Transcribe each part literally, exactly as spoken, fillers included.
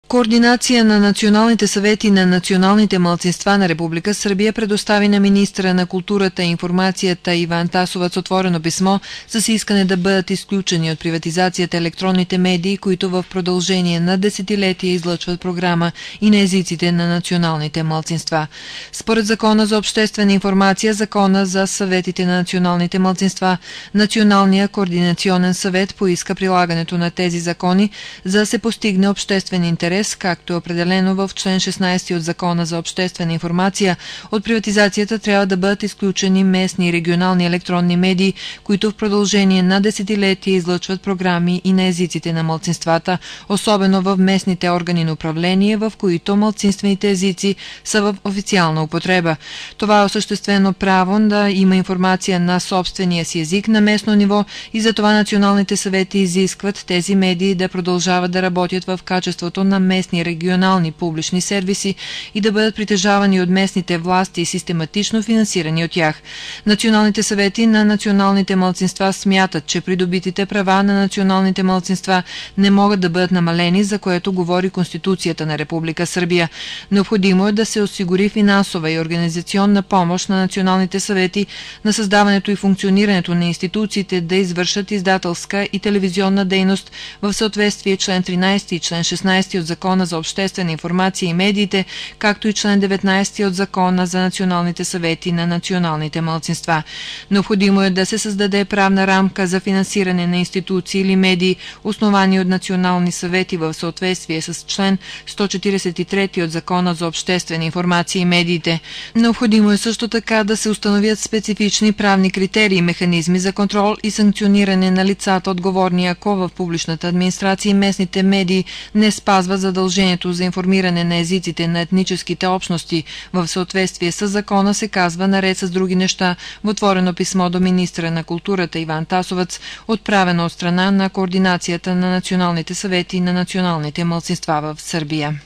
Координация на националните съвети на националните малцинства на Република Сърбия предостави на министра на културата и информацията Иван Тасовац отворено писмо с искане да бъдат изключени от приватизацията електронните медии, които в продължение на десетилетия излъчват програма и на езиците на националните малцинства. Според Закона за обществена информация, Закона за съветите на националните малцинства, Националния координационен съвет поиска прилагането на тези закони, за да се постигне обществен интерес, както е определено в член шестнайсети от Закона за обществена информация. От приватизацията трябва да бъдат изключени местни и регионални електронни медии, които в продължение на десетилетия излъчват програми и на езиците на малцинствата, особено в местните органи на управление, в които малцинствените езици са в официална употреба. Това е осъществено право да има информация на собствения си език на местно ниво и затова националните съвети изискват тези медии да продължават да работят в качеството на местни регионални публични сервиси и да бъдат притежавани от местните власти и систематично финансирани от тях. Националните съвети на националните малцинства смятат, че придобитите права на националните малцинства не могат да бъдат намалени, за което говори Конституцията на Република Сърбия. Необходимо е да се осигури финансова и организационна помощ на националните съвети на създаването и функционирането на институциите да извършат издателска и телевизионна дейност в съответствие член тринайсети и член шестнайсети от Закона за обществена информация и медиите, както и член деветнайсети от Закона за националните съвети на националните малцинства. Необходимо е да се създаде правна рамка за финансиране на институции или медии, основани от национални съвети в съответствие с член сто четирийсет и трети от Закона за обществена информация и медиите. Необходимо е също така да се установят специфични правни критерии и механизми за контрол и санкциониране на лицата отговорни, ако в публичната администрация и местните медии не спазват задължението за информиране на езиците на етническите общности в съответствие с закона, се казва наред с други неща в отворено писмо до министра на културата Иван Тасовац, отправено от страна на координацията на националните съвети на националните малцинства в Сърбия.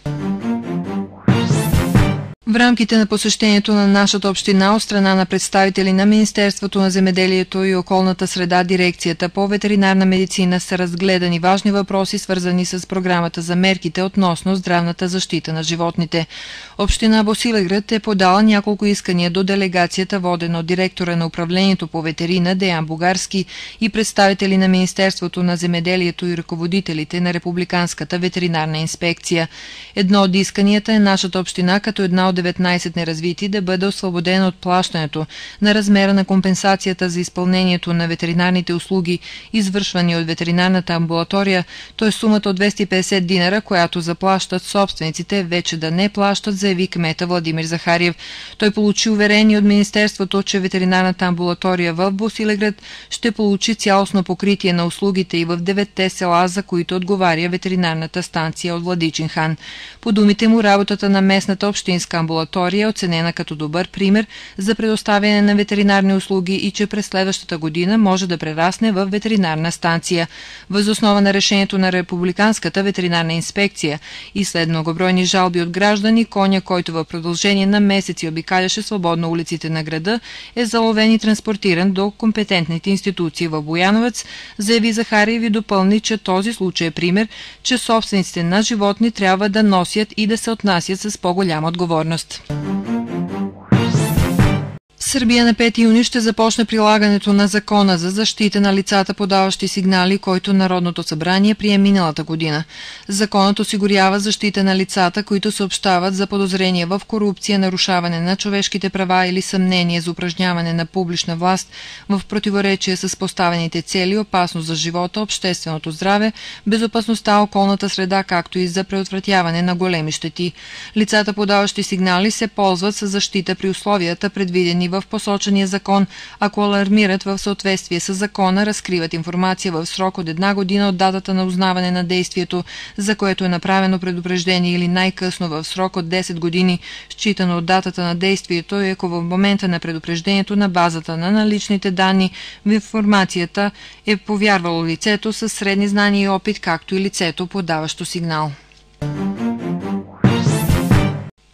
В рамките на посещението на нашата община от страна на представители на Министерството на земеделието и околната среда, дирекцията по ветеринарна медицина са разгледани важни въпроси, свързани с програмата за мерките относно здравната защита на животните. Община Босилеград е подала няколко искания до делегацията, водена от директора на управлението по ветерина Деян Бугарски и представители на Министерството на земеделието и ръководителите на Републиканската ветеринарна инспекция. Едно от исканията е нашата община, като една от деветнайсет неразвити, да бъде освободена от плащането на размера на компенсацията за изпълнението на ветеринарните услуги, извършвани от ветеринарната амбулатория, т.е. сумата от двеста и петдесет динара, която заплащат собствениците, вече да не плащат, заяви кмета Владимир Захариев. Той получи уверение от Министерството, че ветеринарната амбулатория в Босилеград ще получи цялостно покритие на услугите и в деветте села, за които отговаря ветеринарната станция от Владичин хан. По думите му, работата на местната общинска амбулатория е оценена като добър пример за предоставяне на ветеринарни услуги и че през следващата година може да прерасне в ветеринарна станция. Въз основа на решението на Републиканската ветеринарна инспекция и след многобройни жалби от граждани, коня, който в продължение на месеци обикаляше свободно улиците на града, е заловен и транспортиран до компетентните институции в Бояновец, заяви Захариев и допълни, че този случай е пример, че собствениците на животни трябва да носят и да се отнасят с по-голяма отговорност. В Сърбия на пети юни ще започне прилагането на Закона за защита на лицата, подаващи сигнали, който Народното събрание прие миналата година. Законът осигурява защита на лицата, които съобщават за подозрения в корупция, нарушаване на човешките права или съмнение за упражняване на публична власт в противоречие с поставените цели, опасност за живота, общественото здраве, безопасността, околната среда, както и за предотвратяване на големи щети. Лицата, подаващи сигнали, се ползват с защита при условията, предвидени в посочения закон, ако алармират в съответствие с закона, разкриват информация в срок от една година от датата на узнаване на действието, за което е направено предупреждение, или най-късно в срок от десет години, считано от датата на действието, и ако в момента на предупреждението на базата на наличните данни в информацията е повярвало лицето с средни знания и опит, както и лицето, подаващо сигнал. С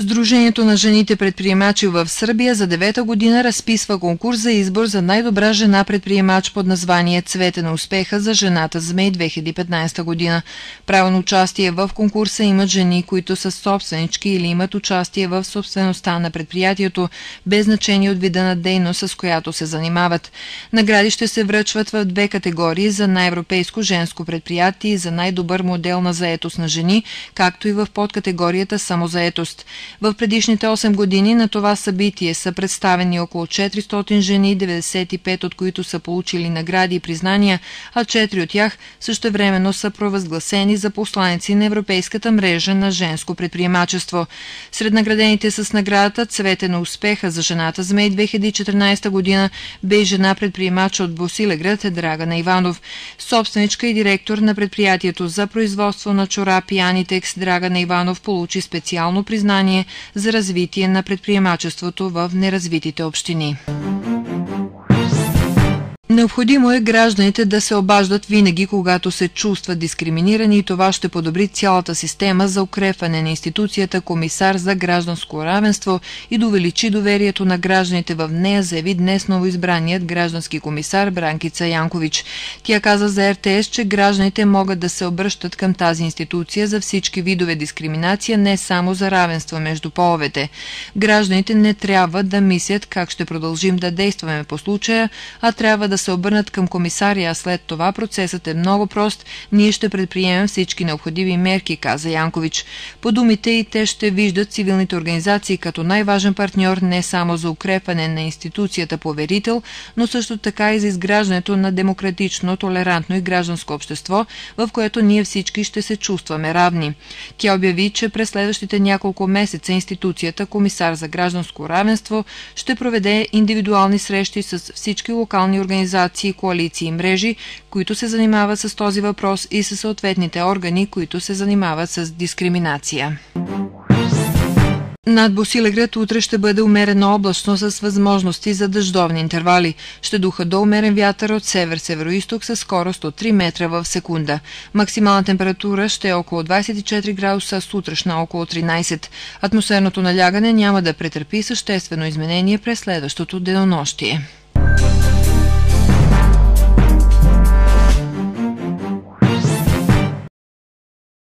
Сдружението на жените предприемачи в Сърбия за девета година разписва конкурс за избор за най-добра жена предприемач под название "Цвете на успеха за жената Змей две хиляди и петнадесета година. Право на участие в конкурса имат жени, които са собственички или имат участие в собствеността на предприятието, без значение от вида на дейност, с която се занимават. Награди ще се връчват в две категории: за най-европейско женско предприятие и за най-добър модел на заетост на жени, както и в подкатегорията самозаетост. В предишните осем години на това събитие са представени около четиристотин жени, деветдесет и пет от които са получили награди и признания, а четири от тях същевременно са провъзгласени за посланици на Европейската мрежа на женско предприемачество. Сред наградените с наградата "Цвете на успеха за жената Змей две хиляди и четиринадесета година бе жена предприемача от Босилеград Драгана Иванов. Собственичка и директор на предприятието за производство на чорапи Анитекс, Драгана Иванов получи специално признание за развитие на предприемачеството в неразвитите общини. Необходимо е гражданите да се обаждат винаги, когато се чувстват дискриминирани, и това ще подобри цялата система за укрепване на институцията Комисар за гражданско равенство и да увеличи доверието на гражданите в нея, заяви днес новоизбраният граждански комисар Бранкица Янкович. Тя каза за Р Т С, че гражданите могат да се обръщат към тази институция за всички видове дискриминация, не само за равенство между половете. Гражданите не трябва да мислят как ще продължим да действаме по случая, а трябва да се обърнат към комисария, а след това процесът е много прост. Ние ще предприемем всички необходими мерки, каза Янкович. По думите й, те ще виждат цивилните организации като най-важен партньор не само за укрепване на институцията поверител, но също така и за изграждането на демократично, толерантно и гражданско общество, в което ние всички ще се чувстваме равни. Тя обяви, че през следващите няколко месеца институцията Комисар за гражданско равенство ще проведе индивидуални срещи с всички локални организации, коалиции и мрежи, които се занимават с този въпрос, и със съответните органи, които се занимават с дискриминация. Над Босилеград утре ще бъде умерено облачно с възможности за дъждовни интервали. Ще духа до умерен вятър от север-североизток със скорост от три метра в секунда. Максимална температура ще е около двадесет и четири градуса, сутрешна около тринадесет. Атмосферното налягане няма да претърпи съществено изменение през следващото денонощие.